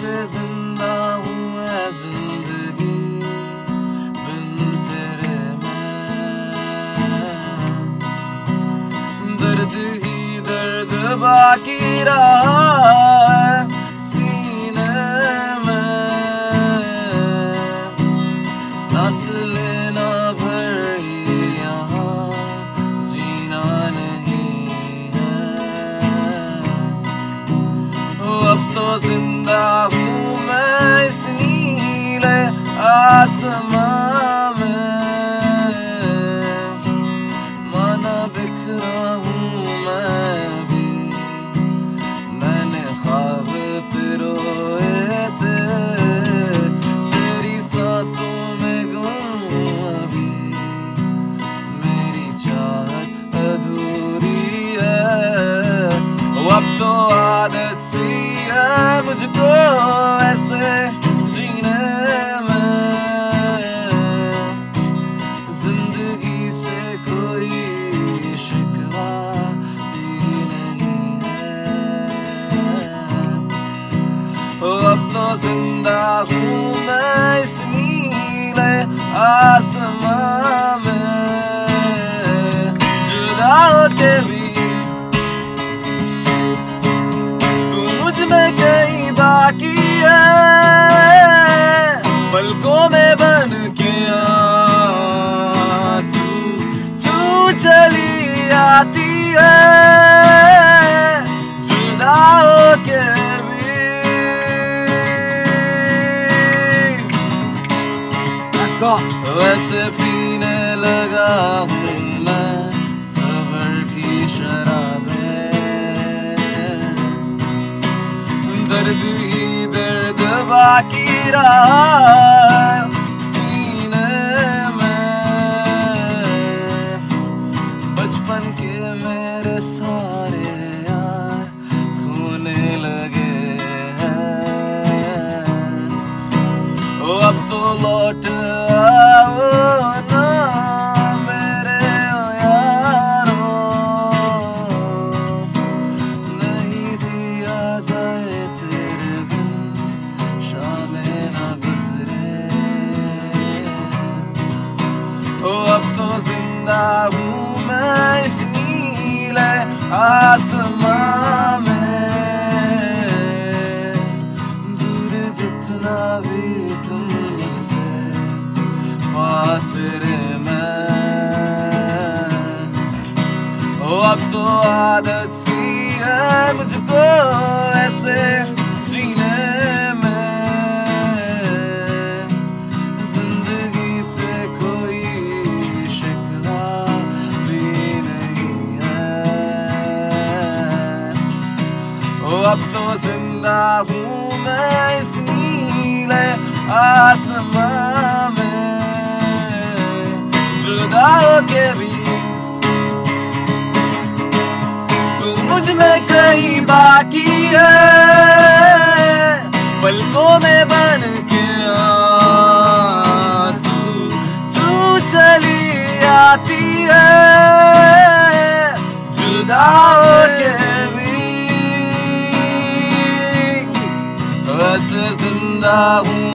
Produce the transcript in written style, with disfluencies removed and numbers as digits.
जिंदा हूँ मैं जिंदगी बिन तेरे मैं। दर्द ही दर्द बाकी रहा है सीने में, सांस लेना भर ही यहाँ जीना नहीं है। अब तो जिंदा हूँ मैं इस नीले आसमां में, माना बिखरा हूँ मैं भी, मैंने ख्वाब पिरोए थे तेरी सांसों में गुम अभी, मेरी चाहत अधूरी है। अब तो आदत सी है मुझको ऐसे जीने में, जिंदगी से कोई शिकवा भी नहीं है। अब तो जिंदा हूँ मैं इस नीले आसमां में, जुदा होके भी में कहीं बाकी है, पलकों में बन के आंसू तू चली आती है, जुदा होके भी। वैसे पीने लगा हूँ मैं सबर की शराबें, दर्द ही दर्द बाकी रहा सीने में। बचपन के मेरे सारे यार खोने लगे हैं, अब तो लौट आओ ना मेरे यारों, नहीं जिया जाए तेरे बिन शामें ना गुजरे। अब तो जिंदा हूँ मैं इस नीले आसमां में, दूर जितना भी तुम मुझसे पास तेरे मैं। अब तो आदत सी है मुझको ऐसे जीने में, जिंदगी से कोई शिकवा भी नहीं है। अब तो जिंदा हूँ मैं इस नीले आसमां में, जुदा होके भी मुझ में कहीं बाकी है, पलकों में बन के आंसू तू चली आती है, जुदा होके भी। वैसे जिंदा हूँ